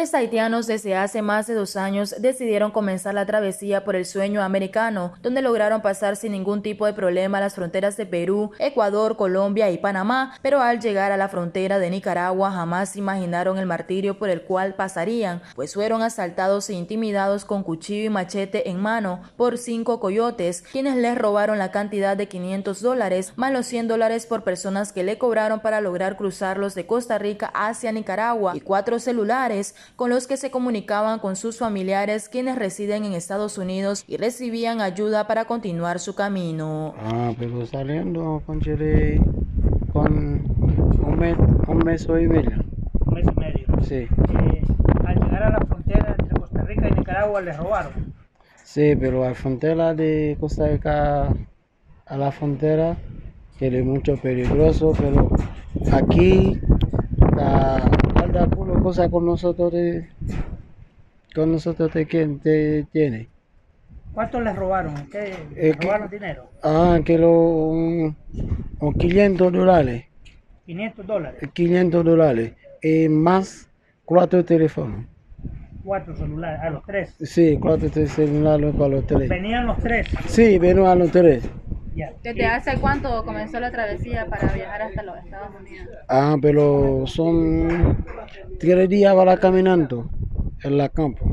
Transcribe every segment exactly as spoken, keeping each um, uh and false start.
Tres haitianos desde hace más de dos años decidieron comenzar la travesía por el sueño americano, donde lograron pasar sin ningún tipo de problema las fronteras de Perú, Ecuador, Colombia y Panamá, pero al llegar a la frontera de Nicaragua jamás imaginaron el martirio por el cual pasarían, pues fueron asaltados e intimidados con cuchillo y machete en mano por cinco coyotes, quienes les robaron la cantidad de quinientos dólares, más los cien dólares por personas que le cobraron para lograr cruzarlos de Costa Rica hacia Nicaragua, y cuatro celulares con los que se comunicaban con sus familiares quienes residen en Estados Unidos y recibían ayuda para continuar su camino. Ah, pero saliendo con Chile con un mes, un mes y medio. Un mes y medio. Sí. Eh, al llegar a la frontera entre Costa Rica y Nicaragua les robaron. Sí, pero a la frontera de Costa Rica a la frontera que es mucho peligroso, pero aquí la guarda puro cosa con nosotros de, con nosotros de quién te tiene. ¿Cuánto les robaron? ¿Qué? Eh, ¿Les robaron dinero? Ah, que lo un, un quinientos dólares. quinientos dólares. quinientos dólares. Y más cuatro teléfonos. Cuatro celulares, a los tres. Sí, cuatro celulares para los tres. ¿Venían los tres? Sí, venían a los tres. Ya. ¿Desde hace cuánto comenzó la travesía para viajar hasta los Estados Unidos? Ah, pero son tres días para caminando en la campo.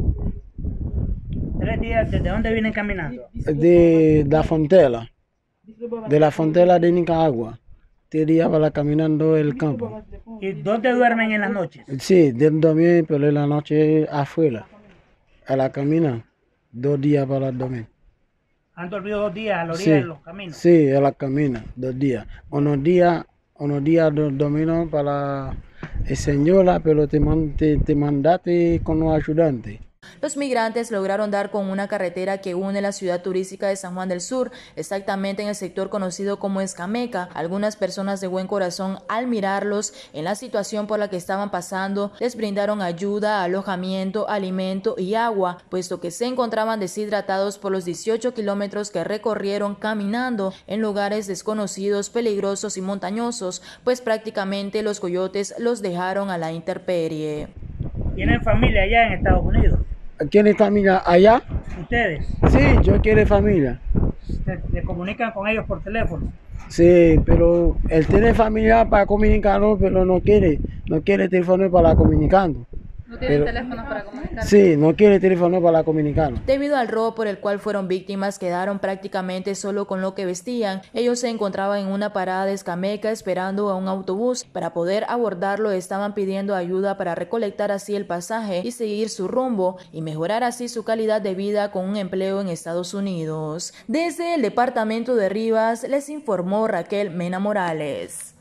¿Tres días? ¿Desde dónde vienen caminando? De la frontera, de la frontera de Nicaragua. Tres días para caminando el campo. ¿Y dónde duermen en las noches? Sí, de dormir, pero en la noche afuera. A la camina, dos días para dormir. ¿Han dormido dos días a la orilla Sí, de los caminos? sí, a la camina, dos días. Unos días, unos días dormimos para el señora, pero te, man, te, te mandaste con los ayudantes. Los migrantes lograron dar con una carretera que une la ciudad turística de San Juan del Sur, exactamente en el sector conocido como Escameca. Algunas personas de buen corazón, al mirarlos en la situación por la que estaban pasando, les brindaron ayuda, alojamiento, alimento y agua, puesto que se encontraban deshidratados por los dieciocho kilómetros que recorrieron caminando en lugares desconocidos, peligrosos y montañosos, pues prácticamente los coyotes los dejaron a la intemperie. ¿Tienen familia allá en Estados Unidos? ¿Quién está amiga allá? ¿Ustedes? Sí, yo quiero familia. ¿Se, se comunican con ellos por teléfono? Sí, pero él tiene familia para comunicarlo, pero no quiere, no quiere teléfono para comunicarlo. ¿No tienen Pero, teléfonos para comunicar? Sí, no quiere teléfono para comunicarlo. Debido al robo por el cual fueron víctimas, quedaron prácticamente solo con lo que vestían. Ellos se encontraban en una parada de Escameca esperando a un autobús. Para poder abordarlo estaban pidiendo ayuda para recolectar así el pasaje y seguir su rumbo y mejorar así su calidad de vida con un empleo en Estados Unidos. Desde el departamento de Rivas les informó Raquel Mena Morales.